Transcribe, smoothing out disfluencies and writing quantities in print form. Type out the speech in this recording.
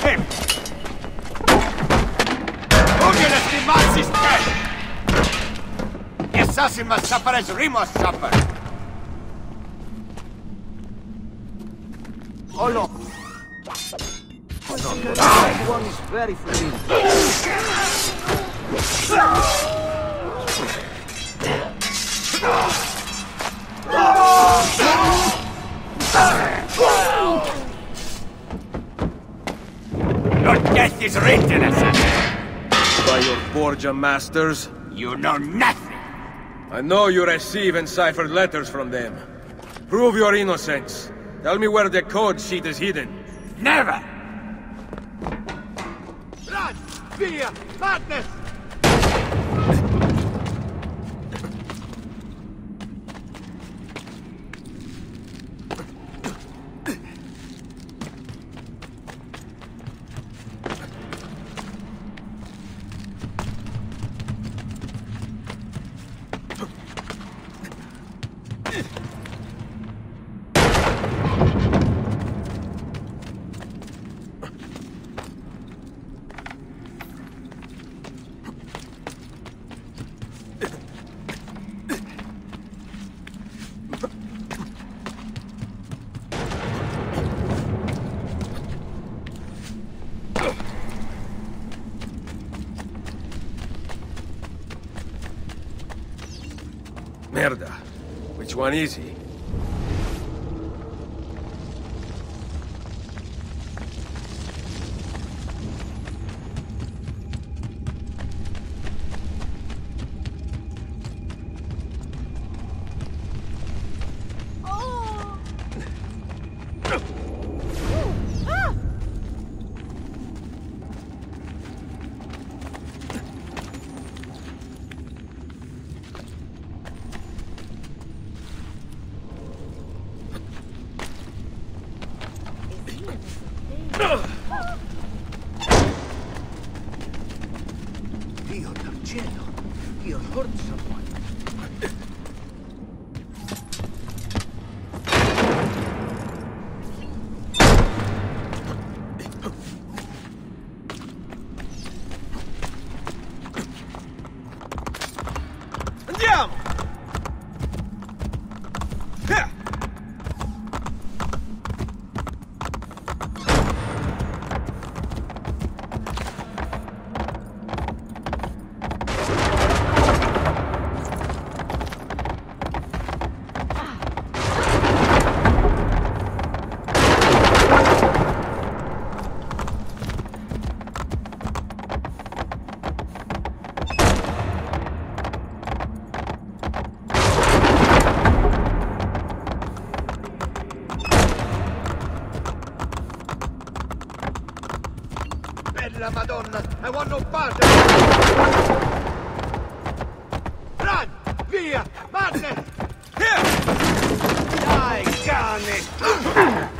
him! Romulus demands his death! The assassin must suffer as Remus suffered! Oh no! One is very free. Your death is written, assassin! By your Borgia masters? You know nothing! I know you receive enciphered letters from them. Prove your innocence. Tell me where the code sheet is hidden. Never! Blood! Fear! Madness! Merda. Which one is he? Dio del cielo! You hurt someone. Andiamo! Bella Madonna, I want no part of it! Run! Via! Madness! Here! Die, carne!